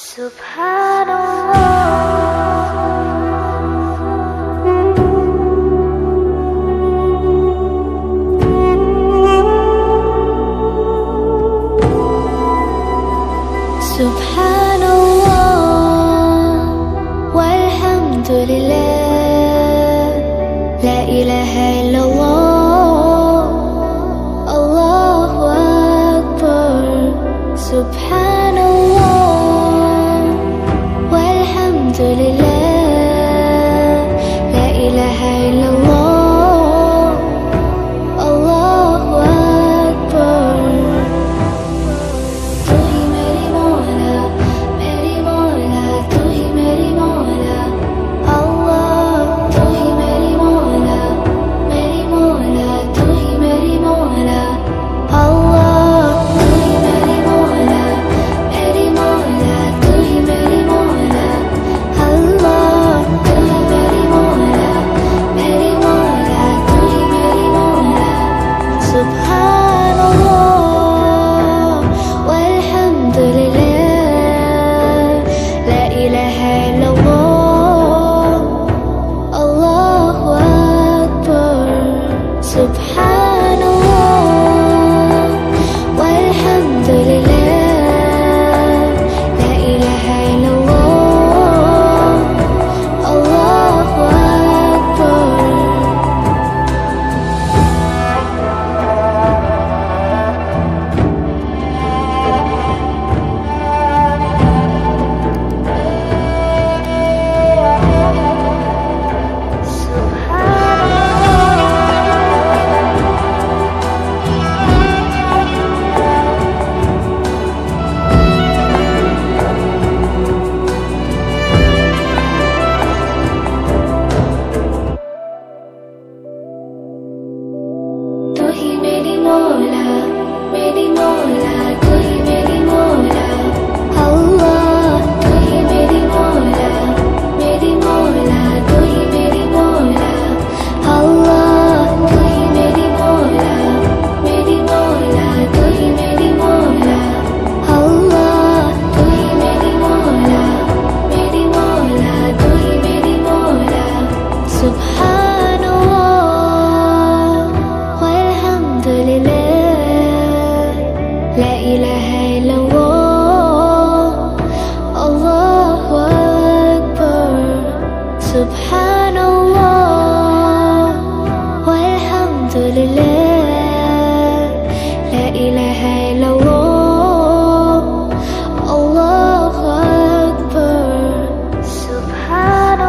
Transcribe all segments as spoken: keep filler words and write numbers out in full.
سبحان الله والحمد لله لا إله إلا الله الله أكبر سبحان الله والحمد لله لا إله إلا الله الله أكبر तू ही मेरी मौला मेरी मौला तू ही मेरी मौला अल्लाह तू ही मेरी मौला मेरी मौला तू ही मेरी मौला अल्लाह तू ही मेरी मौला मेरी मौला तू ही मेरी मौला अल्लाह तू ही मेरी मौला मेरी मौला तू ही मेरी मौला सुभान अल्लाह والحمد لله لا إله إلا الله الله أكبر سبحان الله والحمد لله لا إله إلا الله الله أكبر तू ही मेरी मौला मेरी मौला तू ही मेरी मौला अल्लाह तू ही मेरी मौला मेरी मौला तू ही मेरी मौला अल्लाह तू ही मेरी मौला मेरी मौला तू ही मेरी मौला अल्लाह तू ही मेरी मौला मेरी मौला तू ही मेरी मौला सुभान अल्लाह والحمد لله لا إله إلا الله الله أكبر سبحان الله والحمد لله لا إله إلا الله الله أكبر سبحان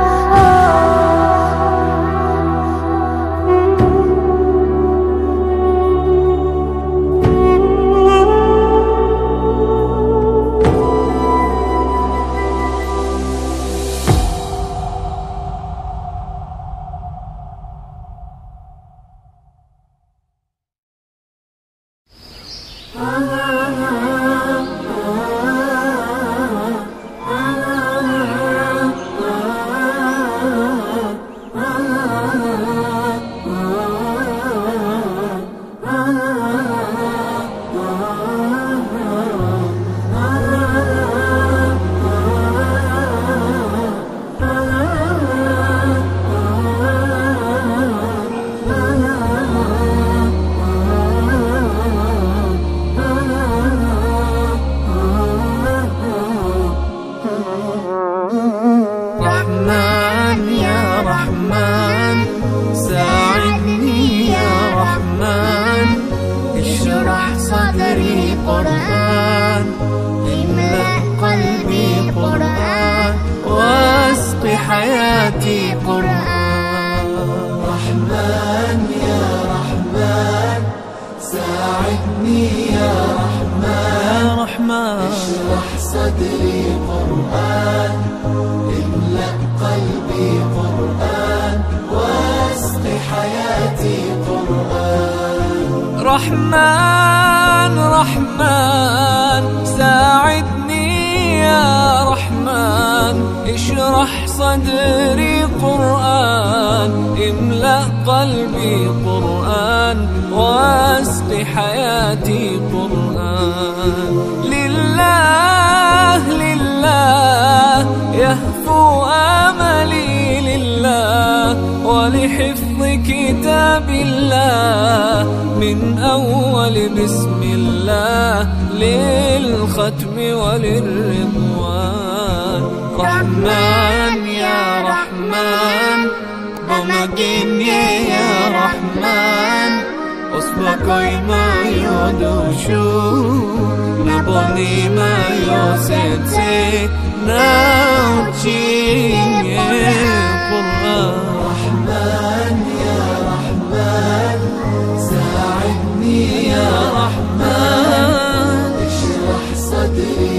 رحمن يا رحمن ساعدني يا رحمن اشرح صدري قرآن املأ قلبي قرآن واسق حياتي قرآن رحمن يا رحمن ساعدني يا رحمن يا رحمن اشرح صدري قرآن املأ قلبي قرآن واسق حياتي قرآن رحمن رحمن ساعدني يا رحمن اشرح صدري قرآن املأ قلبي قرآن واسق حياتي قرآن لله لله من أول بسم الله للختم وللرضوان. رحمن يا رحمن بمجيني يا رحمن أصبحي ما يدوشو نبني ما يوسيتي ناوتشيني قرآن. رحمن يا رحمن ساعدني يا رحمن اشرح صدري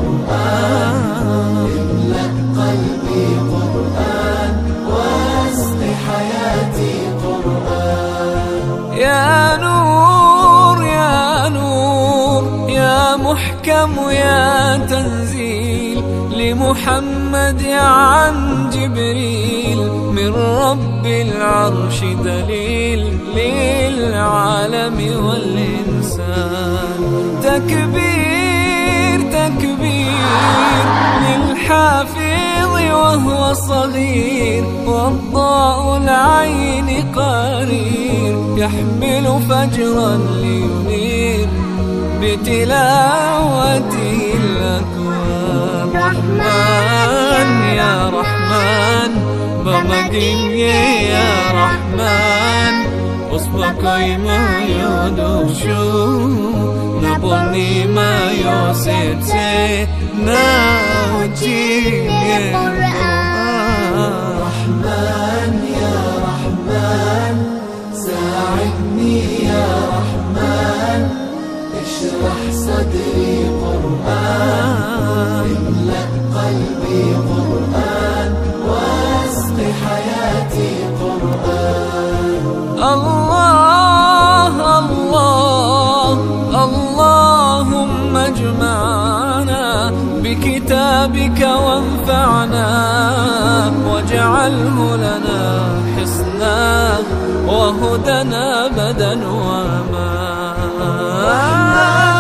قرآن املأ قلبي قرآن واسق حياتي قرآن. يا نور يا نور يا محكم يا تنزيل لمحمد عن جبريل من رب العرش دليل للعالم والإنسان. تكبير تكبير للحافظ وهو صغير والضاء العين قرير يحمل فجرا لينير بتلاوته الأكوان. رحمن يا رحمن بمجيني يا رحمن أصبحي ما يدوشو نبني ما يوسيتي ناوتشيني قرآن. رحمن يا رحمن ساعدني يا رحمن اشرح صدري قرآن املأ قلبي قرآن واسق حياتي قرآن. الله الله اللهم اجمعنا بكتابك وانفعنا واجعله لنا حصنا وهدنا أبدا وما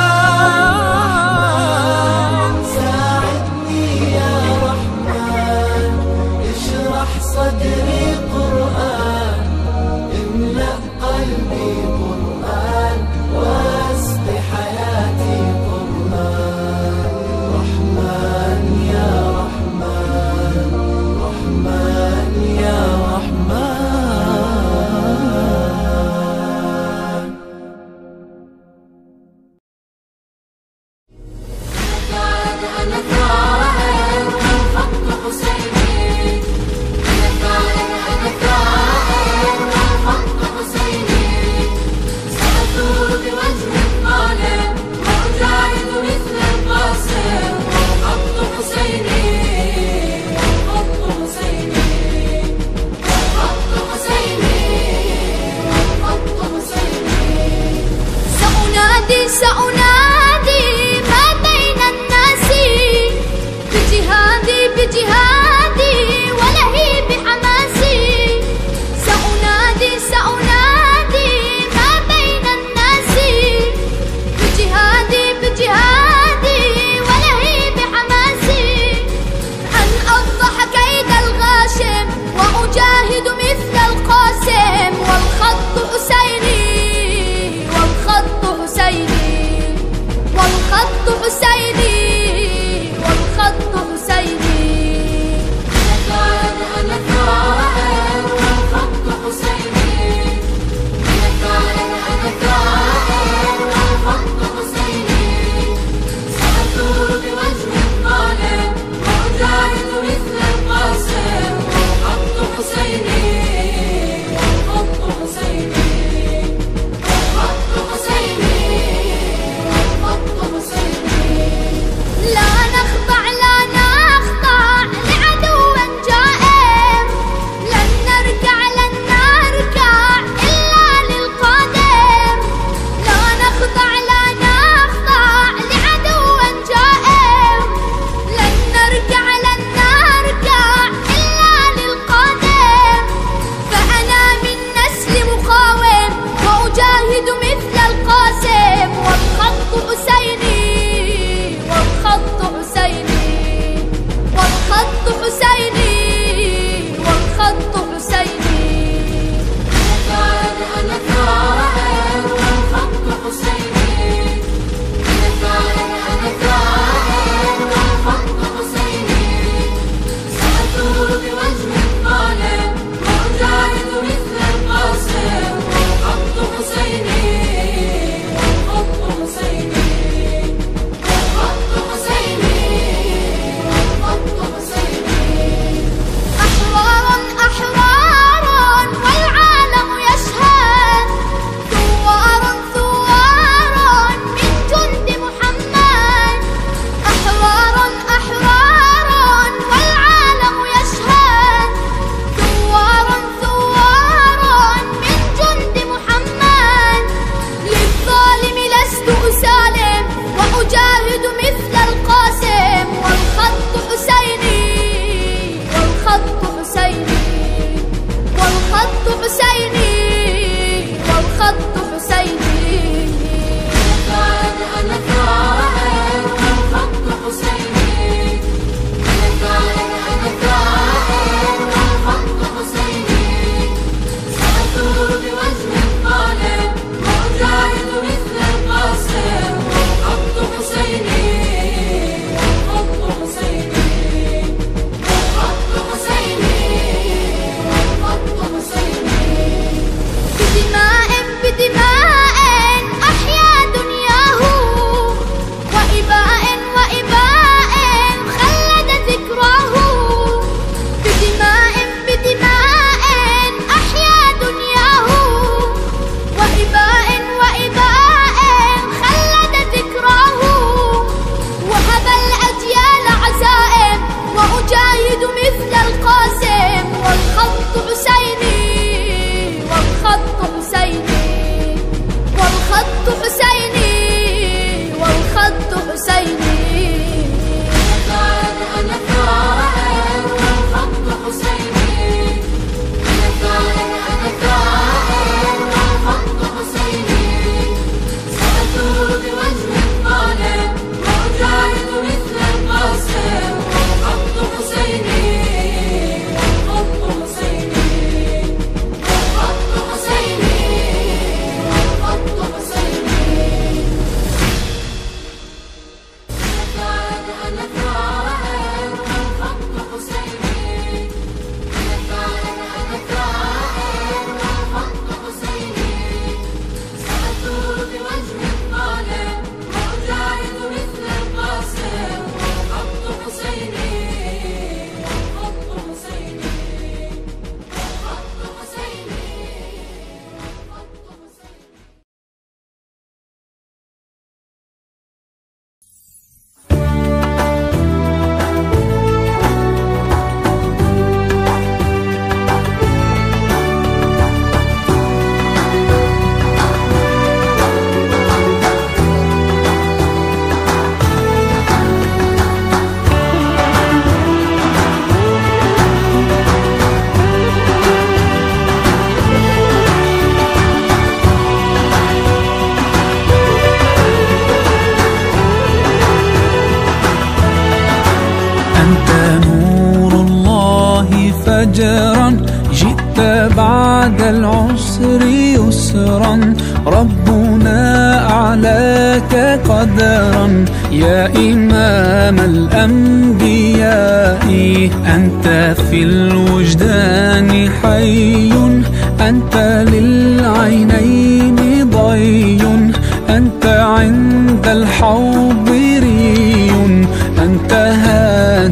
أنت نور الله فجرا، جئت بعد العسر يسرا، ربنا أعلاك قدرا يا إمام الأنبياء. أنت في الوجدان حي، أنت للعينين ضي، أنت عند الحوض ري، أنت هاد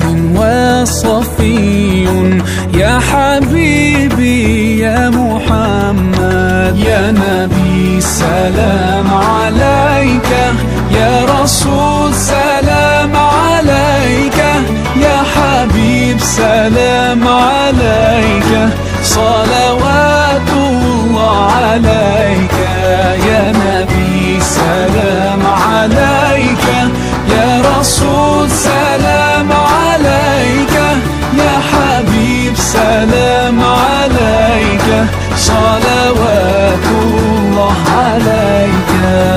وصفي يا حبيبي يا محمد. يا نبي سلام عليك، يا رسول سلام عليك، يا حبيب سلام عليك، صلوات الله عليك. يا نبي سلام عليك، يا رسول سلام عليك، يا حبيب سلام عليك، صلوات الله عليك.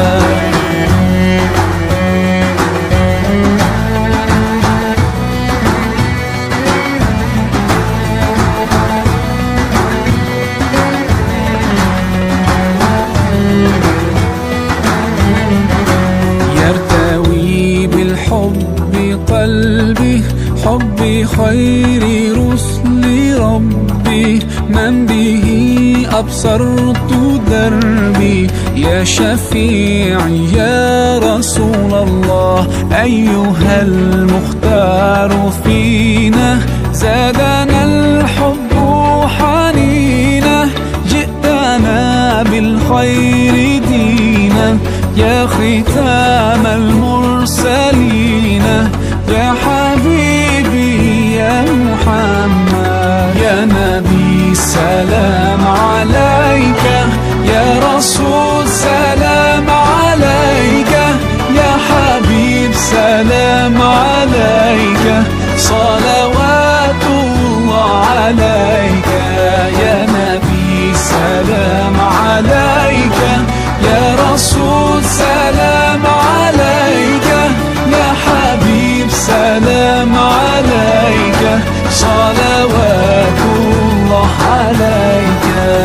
يرتوي بالحب قلبي، حب خير رسل ربي، من به أبصرت دربي. يا شفيعي يا رسول الله، أيها المختار فينا، زادنا الحب حنينا، جئتنا بالخير دينا، يا ختام المرسلين، يا حبيبي يا محمد. يا نبي سلام عليك، يا رسول سلام عليك، يا حبيب سلام عليك، صلوات الله عليك. يا نبي سلام عليك، يا رسول سلام عليك، يا حبيب سلام عليك، صلوات الله عليك.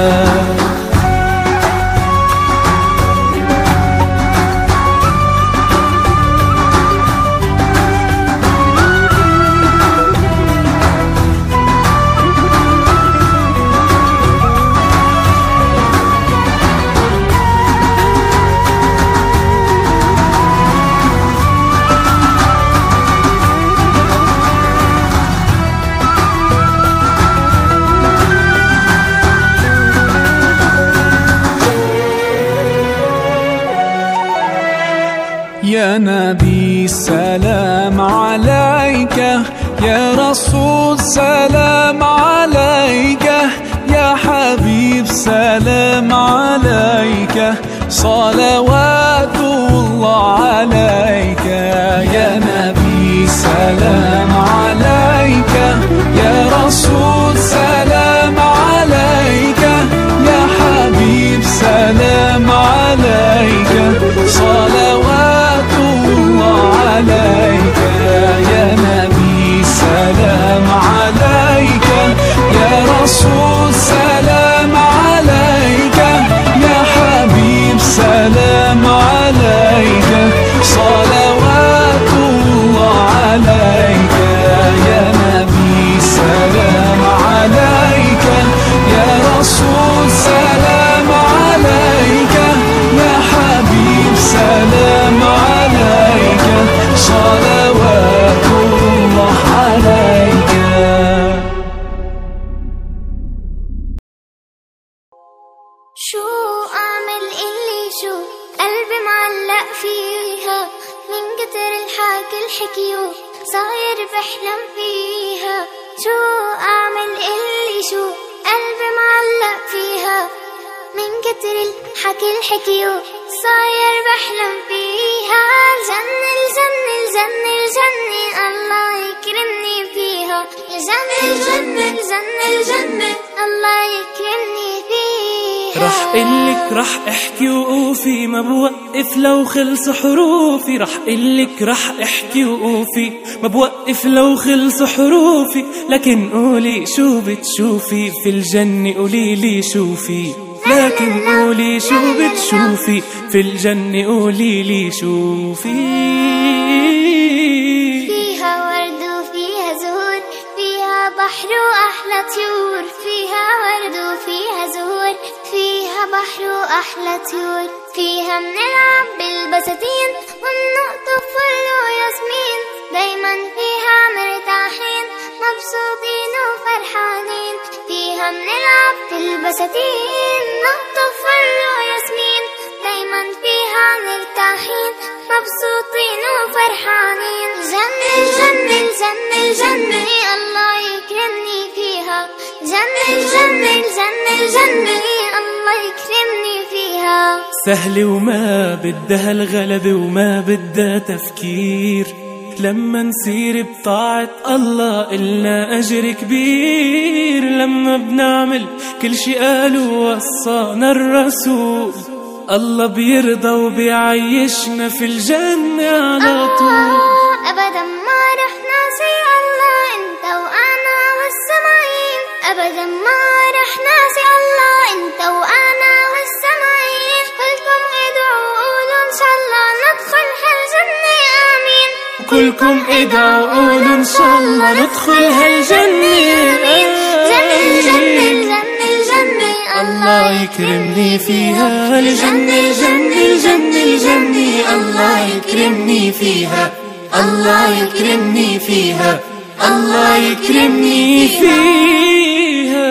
يا نبي سلام عليك، يا رسول سلام عليك، يا حبيب سلام عليك، صلوات الله عليك. يا نبي سلام عليك، يا رسول سلام عليك، يا حبيب سلام عليك، صلوات الله عليك. يا نبي سلام عليك، يا رسول سلام عليك، يا حبيب سلام عليك، صلوات الله عليك. يا نبي سلام عليك، يا رسول سلام عليك، يا حبيب سلام عليك، صلوات الله عليك. شو أعمل اللي شو قلبي معلق فيها، من كتر الحكي الحكيو صاير بحلم فيها. شو أعمل اللي شو قلبي معلق فيها، من كتر الحكي الحكيو صاير بحلم فيها. الجنة الجنة الجنة الجنة الله يكرمني فيها. الجنة الجنة الجنة الجنة الله يكرمني فيها. رح قلك رح احكي وقوفي ما بوقف لو خلص حروفي، رح قلك رح احكي وقوفي ما بوقف لو خلص حروفي، لكن قولي شو بتشوفي في الجنة، قوليلي شوفي، لكن قولي شو بتشوفي في الجنة، قوليلي شوفي. فيها ورد وفيها زهور، فيها بحر وأحلى طيور، فيها ورد وفيها زهور، فيها بحر وأحلى طيور، فيها منلعب بالبساتين ومنقطف فل وياسمين، دايما فيها مرتاحين مبسوطين وفرحانين، فيها منلعب بالبساتين نقطف فل وياسمين، دايما فيها مرتاحين مبسوطين وفرحانين. جنة الجنة الجنة الجنة الله يكرمني فيها، جنة الجنة الجنة الجنة الله يكرمني فيها. سهلة وما بدها الغلبة وما بدها تفكير، لما نسير بطاعة الله إلنا أجر كبير، لما بنعمل كل شي قالوا وصانا الرسول، الله بيرضى وبيعيشنا في الجنة على طول. أبدا ما رح ناسي الله أنت وأنا والسماعين، أبدا ما رح ناسي الله أنت وأنا والسماعين، كلكم ادعوا وقولوا إن شاء الله ندخل هالجنة آمين، كلكم ادعوا وقولوا إن شاء الله ندخل هالجنة آمين. جنة الجنة الجنة الجنة الله يكرمني فيها، الجنة الجنة الجنة الجنة الله يكرمني فيها، الله يكرمني فيها، الله يكرمني فيها.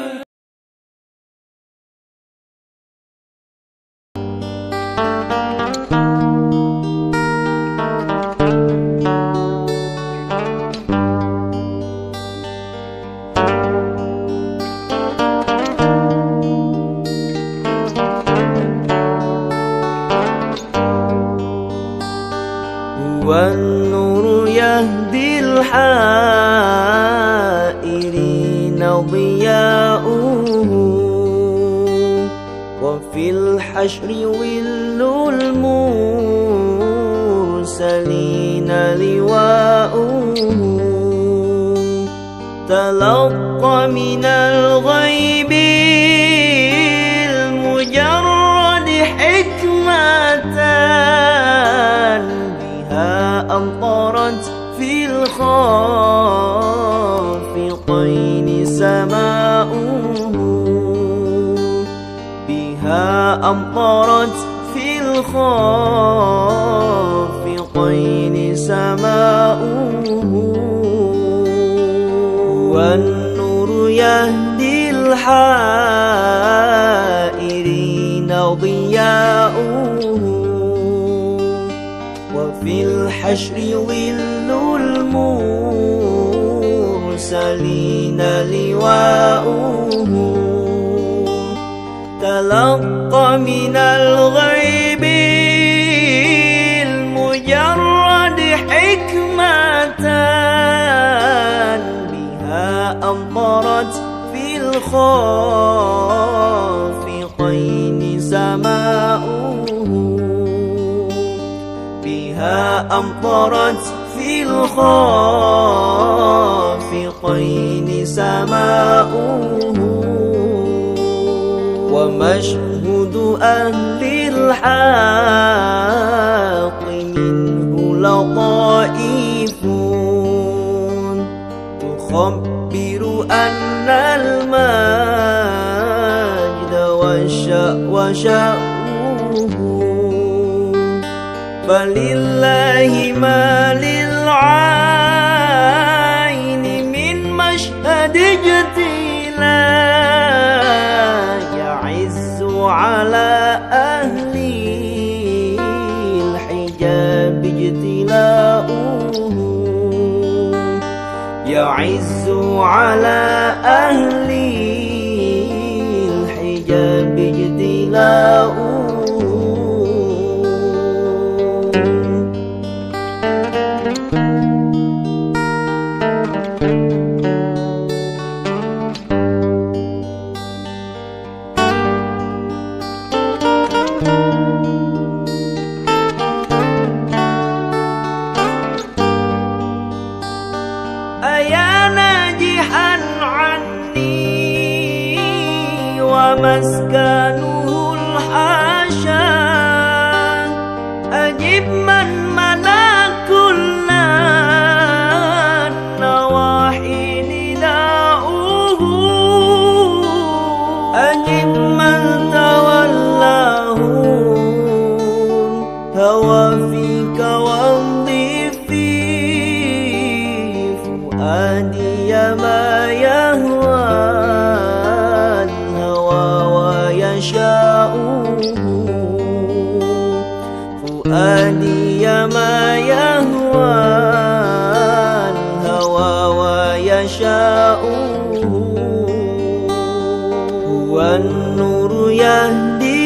والنور يهدي الحائرين ضياؤه، وفي الحشر ظل المرسلين لواؤه، تلقى من الغيب المجرد حكمة أمطرت في الخافقين سماؤه، بها أمطرت في الخافقين سماؤه. والنور يهدي الحائرين ضياؤه، وفي الحشر ظل المرسلين لواؤه، تلقى من الغيب المجرد حكمة، بها أمطرت في الخافقين سماؤه، بها أمطرت في الخافقين سماؤه. ومشهد أهل الحق منه لطائف تخبر أن المجد وشأوه، فلله ما للعين من مشهد اجتلاء، يعز على أهل الحجاب اجتلاؤه، يعز على أهل الحجاب اجتلاؤه. أيا ناجحا عني ومسكنه الحاشا أجب من ملا كل النواحي نداؤه أجب من تولاه الهوى فيك وامضي في فؤادي ما يهوى الهوى ويشاؤه فؤادي ما يهوى الهوى ويشاؤه هو النور يهدي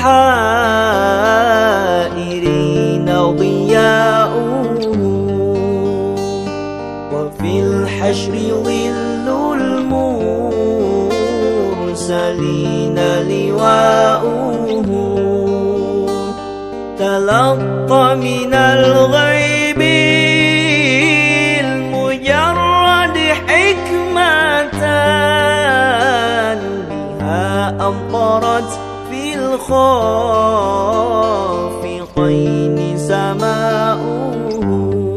الحائرين ضياؤه وفي الحشر ظل المرسلين لواؤه تلقى من الغيب المجرد حكمة بها أمطرت في الخافقين سماؤه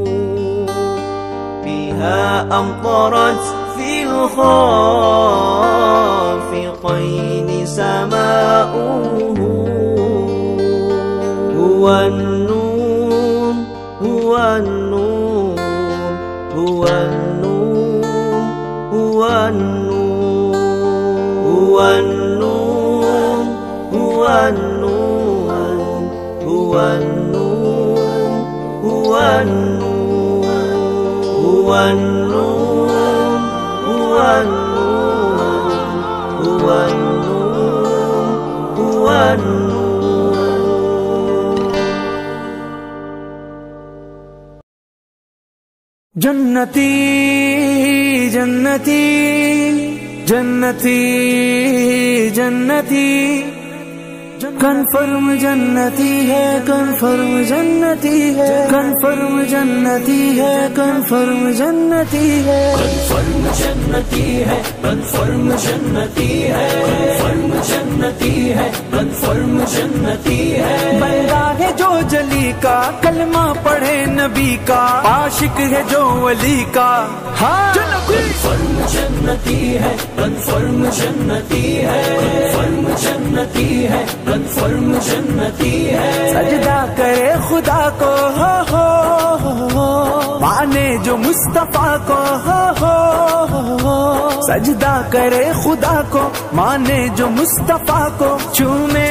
بها أمطرت في الخافقين سماؤه هو النور هو النور هو النور هو النور هو النور هو النور هو النور هو النور هو النور هو النور هو النور هو النور جنتی جنتی جنتی جنتی کنفرم جنتی ہے کنفرم جنتی ہے کنفرم جنتی ہے کنفرم جنتی ہے کنفرم جنتی ہے کنفرم جنتی ہے کنفرم جنتی ہے کنفرم جنتی ہے بندہ ہے جو جلی کا کلمہ پڑھے نبی کا عاشق ہے جو ولی کا ہاں کنفرم جنتی ہے کنفرم جنتی ہے کنفرم جنتی ہے کنفرم جنتی ہے سجدہ کرے خدا کو ہو ہو ہو مانے جو مصطفیٰ کو ہو ہو ہو سجدہ کرے خدا کو مانے جو مصطفیٰ کو چومے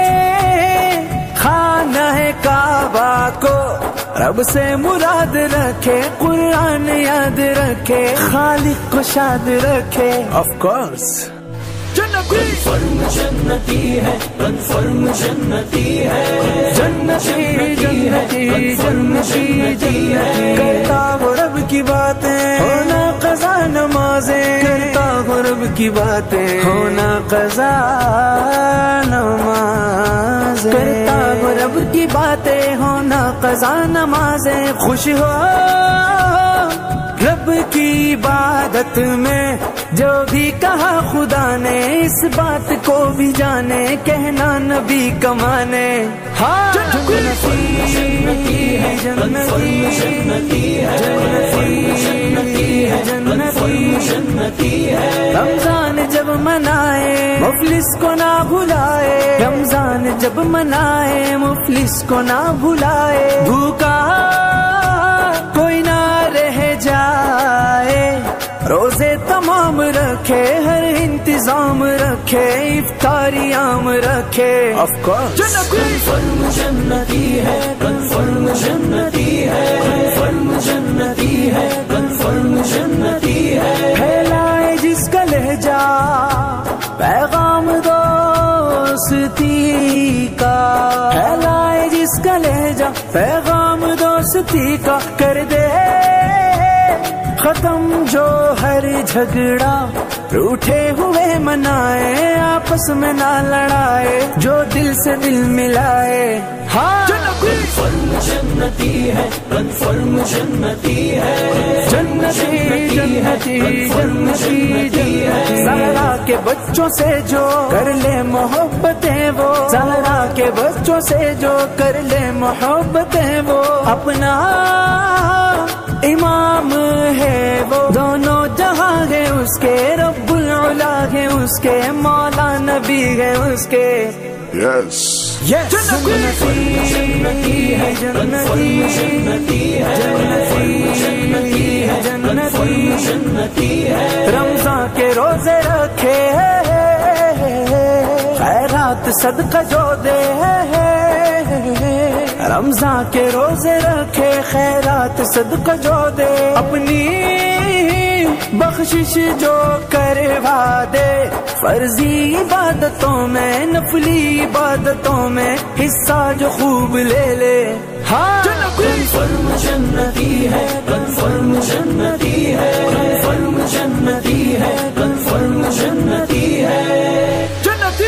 خانہ کعبہ کو رب سے مراد رکھے قرآن یاد رکھے خالق کو شاد رکھے آف کورس کنفرم جنتی ہے کنفرم جنتی ہے جنتی جنتی جنتی جنتی کرتا ہو رب کی باتیں ہونا قضا نمازیں کرتا ہو رب کی باتیں ہونا قضا نمازیں کرتا ہو رب کی باتیں ہونا قضا نمازیں خوش ہو رب کی عبادت میں جو بھی کہا خدا نے اس بات کو بھی جانے کہنا نبی کمانے ہاں جنتی جنتی جنتی جنتی جنتی رمضان جب منائے مفلس کو نہ بھلائے رمضان جب منائے مفلس کو نہ بھلائے بھوکا کوئی نہ رہ جائے روزے تمام رکھے ہر انتظام رکھے افطاری عام رکھے آف کورس کنفرم جنتی ہے کنفرم جنتی ہے کنفرم جنتی ہے کنفرم جنتی ہے پھیلائے جس کا لہجہ پیغام دوستی کا پھیلائے جس کا لہجہ پیغام دوستی کا کر دے ختم جو ہر جھگڑا روٹھے ہوئے منائے آپس میں نہ لڑائے جو دل سے دل ملائے हाँ कन्फर्म जन्नती है, कन्फर्म जन्नती है, जन्नती जन्नती जन्नती है। ज़हरा के बच्चों से जो कर ले मोहब्बतें वो, ज़हरा के बच्चों से जो कर ले मोहब्बतें वो, अपना इमाम है वो। दोनों जहां है उसके, रब्बुल उला है उसके, मौला नबी है उसके। Yes. Yes. जन्नती जन्नती है, जन्नती जन्नती है, जन्नती है, जन्नती है। रमजान के रोजे रखे, खैरात सदका जो दे, रमजान के रोजे रखे, खैरात सदका जो दे, अपनी बख्शिश जो करवा दे। फर्जी इबादतों में, नफली इबादतों में हिस्सा जो खूब ले ले। हाँ कन्फर्म जन्नती है, कन्फर्म जन्नती है, कन्फर्म जन्नती है, कन्फर्म जन्नती है, जन्नती।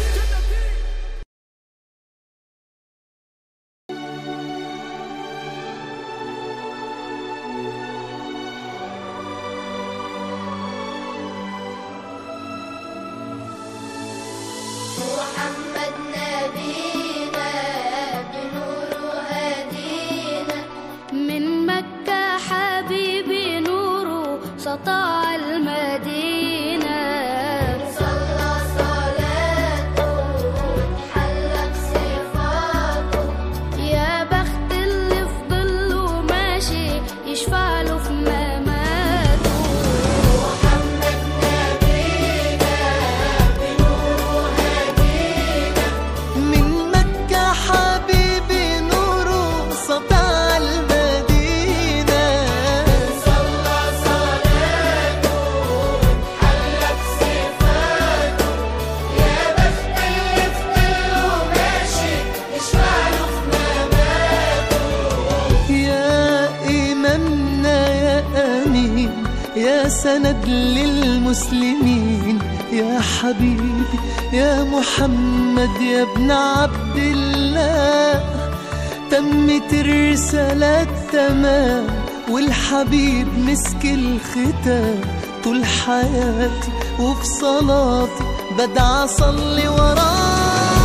محمد نبينا بنور هدينا، من مكة حبيبي نوره سطع المدينة، صلى صلاته وتحلى بصفاته، يا بخت اللي في ظله ماشي يشفع له في مماته. محمد نبينا بنور هدينا، من مكة حبيبي نوره سطع المدينة، صلى صلاته وتحلى بصفاته، يا بخت اللي في ظله ماشي يشفع له في مماته. يا إمامنا يا أمين، يا سند للمسلمين، يا حبيبي يا محمد يا ابن عبد الله. تمت الرسالة تمام والحبيب مسك الختام، طول حياتي وفي صلاتي بدعى أصلي وراه.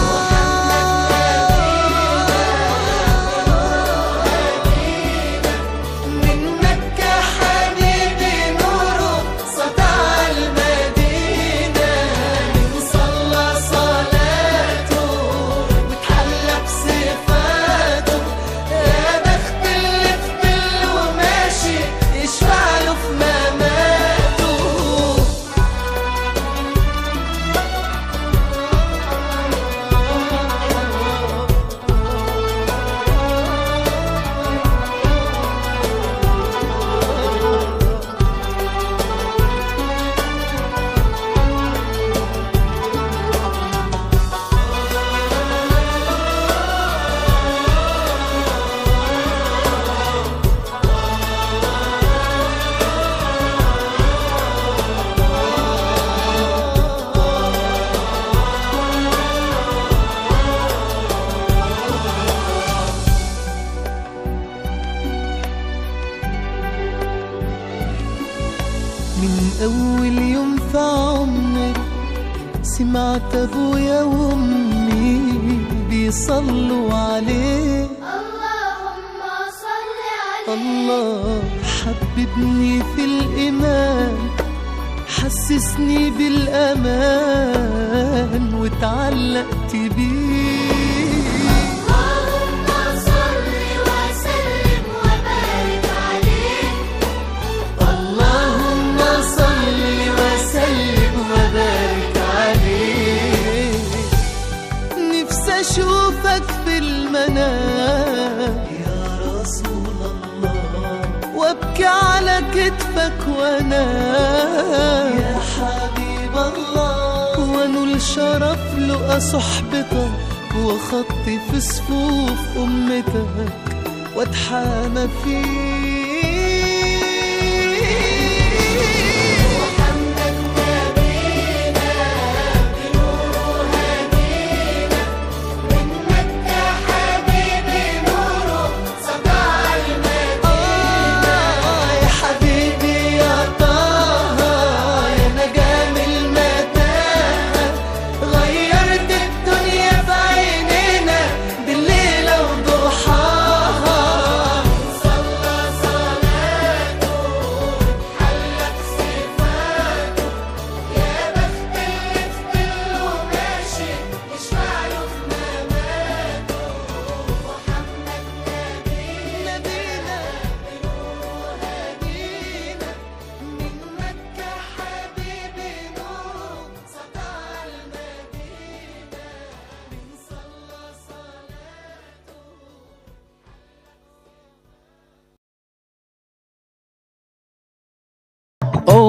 من مكة حبيبي نوره سطع المدينة، صلى صلاته وتحلى بصفاته، يا بخت اللي في ظله ماشي يشفع له في مماته. من أول يوم في عمري سمعت أبويا وأمي بيصلوا عليه، اللهم صل عليه. الله حببني في الإيمان، حسسني بالأمان واتعلقت بيه. اللهم صل وسلم وبارك عليه، اللهم صل وسلم وبارك عليه. نفسي أشوفك في المنام يا رسول الله، وابكي على كتفك وانام يا حبيب الله، وانول شرف لقى صحبتك وخطي في صفوف أمتك واتحامى فيك. محمد نبينا بنور هدينا، من مكة حبيبي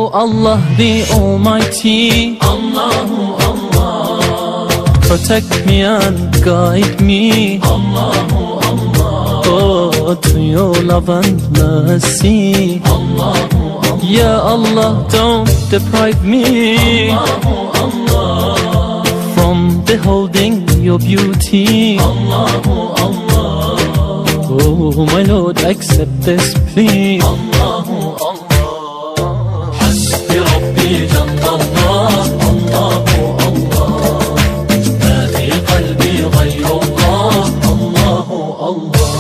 Allah the Almighty, Allahu Allah, protect me and guide me, Allahu Allah, oh, to your love and mercy, Allahu Allah, Ya Allah, don't deprive me, Allahu Allah, from beholding your beauty, Allahu Allah, oh my Lord, accept this plea, Allahu Allah. حسبي ربي جل الله، الله الله، ما في قلبي غير الله، الله الله.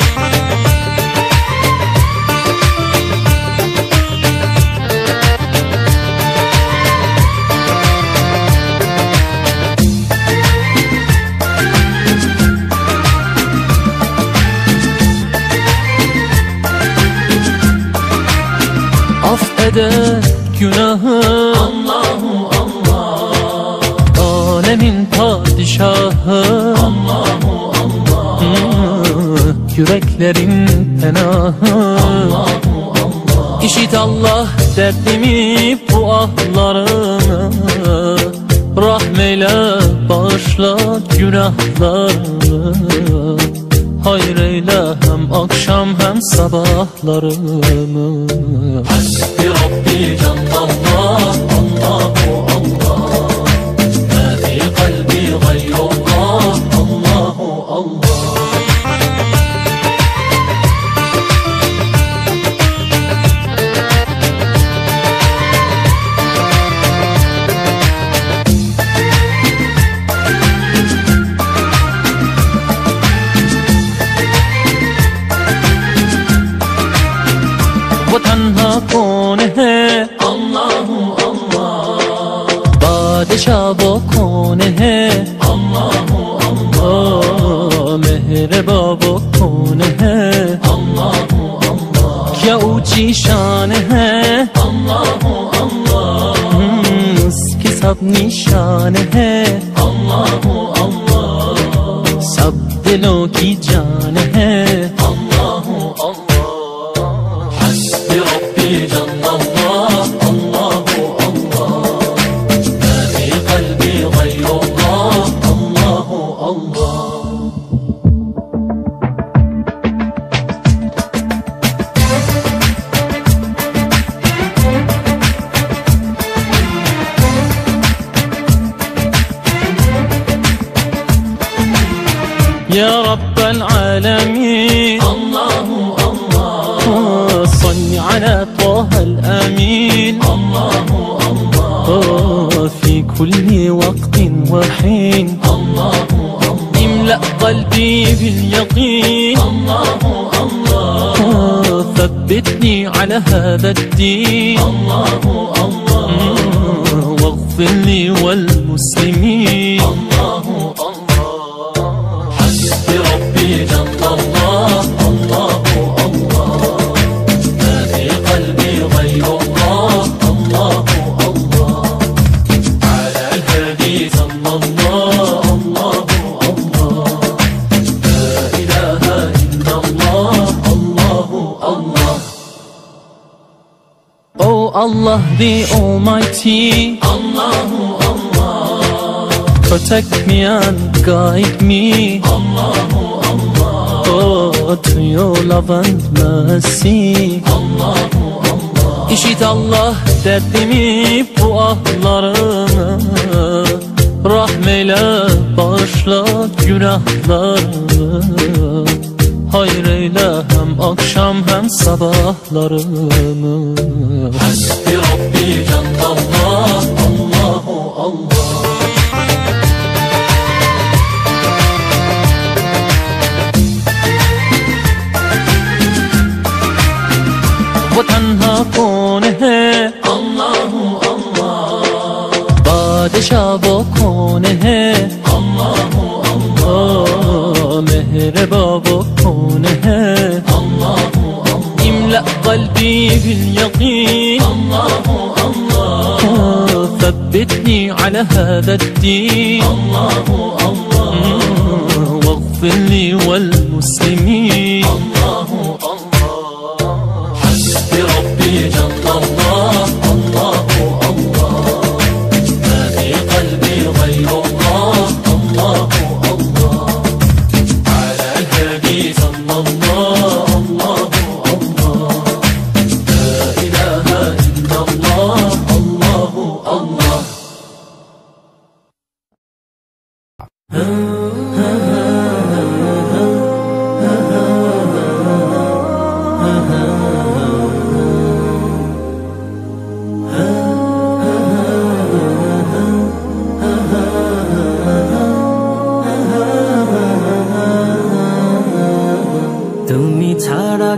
Af eder günahı, Allahu Allah, alemin padişahı, Allahu Allah, hmm, yüreklerin penahı, Allahu Allah. İşit Allah derdimi, bu ahlarımı, rahmeyle bağışla günahlarımı, hayır eyle hem akşam hem sabahlarımı. Hasbi Rabbi Cellallah, Allahu Allah, ma fi kalbi gayrullah, Allahu Allah. वो तन्हा कौन है, अल्लाहु अल्लाह, बादशाह वो कौन है, अल्लाहु अल्लाह, मेहरबा वो कौन है, अल्लाहु अल्लाह, क्या ऊंची शान है, अल्लाहु अल्लाह, उसकी सब निशान है, अल्लाहु अल्लाह, सब दिलों की जान है, अल्लाहु अल्लाह। ربي جل الله، الله الله، ما في قلبي غير الله، الله الله. يا رب العالمين، الله الله، صل على طه الأمين، الله الله، في كل وقت وحين، الله الله، املأ قلبي باليقين، الله الله، ثبتني على هذا الدين، الله الله، واغفر لي والمسلمين، الله الله. حسبي ربي جل الله، الله الله، ما في قلبي غير الله، الله الله، على الهادي صلى الله، الله الله، لا إله إلا الله، الله الله. Oh Allah the Almighty, Allahu Allah, protect me and guide me, Allahu Allah, oh, to your love and mercy, Allahu Allah. İşit Allah derdimi, bu ahlarımı, rahmeyle bağışla günahlarımı, hayır eyle hem akşam hem sabahlarımı. Hasbi Rabbi Cellallah, Allahu Allah. वो तन्हा कौन है, अल्लाहु अल्लाह, बादशाह वो कौन है, अल्लाहु अल्लाह, मेहरबा वो कौन है, अल्लाहु अल्लाह, इमला قلبي باليقين، अल्लाहु अल्लाह, ثبتني على هذا الدين، अल्लाहु अल्लाह, واغفر لي والمسلمين، अल्लाहु अल्लाह. ربي جل الله، الله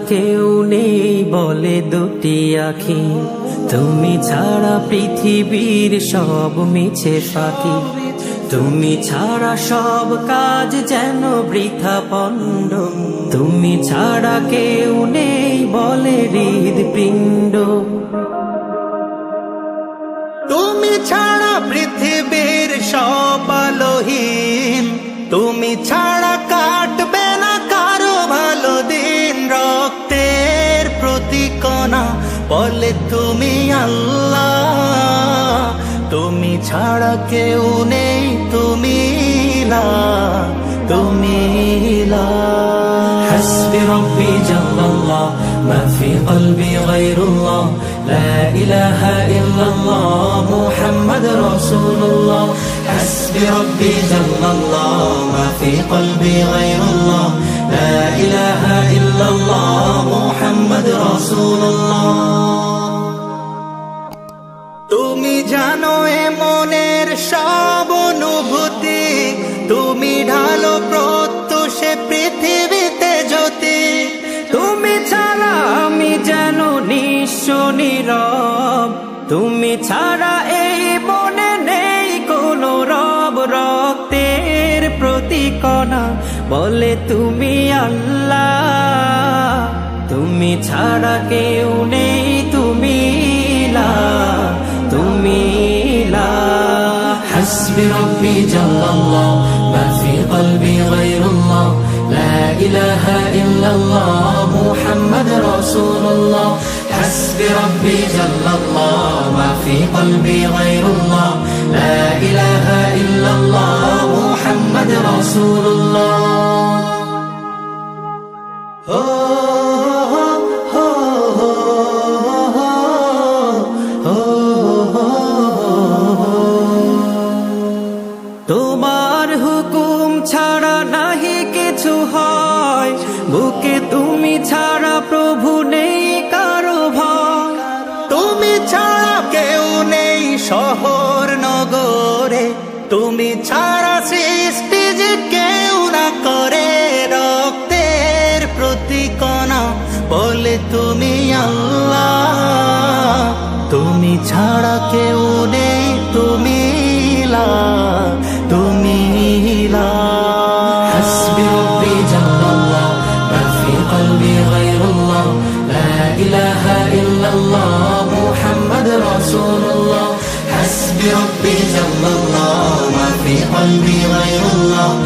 কেউ নেই বলে দুটি আঁখি, তুমি ছাড়া পৃথিবীর সব মিছে ফাঁকি, তুমি ছাড়া সব কাজ যেন বৃথা পণ্ড, তুমি ছাড়া কেউ নেই বলে হৃদপিণ্ড। তুমি ছাড়া পৃথিবীর সব আলোহীন, তুমি ছাড়া কাটবে না কারো ভালো দিন। রক্তের প্রতি কণা বলে তুমি আল্লাহ, তুমি ছাড়া কেউ নেই, তুমি লা তুমি লা। حسبي ربي جل الله ما في قلبي غير الله لا إله إلا الله محمد رسول الله. حسبي ربي جل الله ما في قلبي غير الله لا إله إلا الله محمد رسول الله. তুমি জানো এ মনের সব অনুভূতি, তুমি ঢালো প্রত্যুষে পৃথিবীতে জ্যোতি। তুমি ছাড়া আমি যেন নিঃস্ব নীরব, তুমি ছাড়া এই মনে নেই কোনো রব। রক্তের প্রতি কণা বলে তুমি আল্লাহ, তুমি ছাড়া কেউ নেই, তুমি লা তুমি লা। حسبي ربي جل الله ما في قلبي غير الله لا إله إلا الله محمد رسول الله. حسبي ربي جل الله ما في قلبي غير الله لا إله إلا الله محمد رسول الله. তোমার হুকুম ছাড়া নাহি কিছু হয়, বুকে তুমি ছাড়া প্রভু নেই কারো ভয়। তুমি ছাড়া কেউ নেই শহর নগরে, তুমি ছাড়া সৃষ্টি যে কেউ না করে। রক্তের প্রতি কণা বলে তুমি আল্লাহ, তুমি ছাড়া কেউ নেই, তুমি লা তুমি লা। حسبي ربي جل الله ما في قلبي غير الله لا إله إلا الله محمد رسول الله. حسبي ربي جل الله ما في قلبي غير الله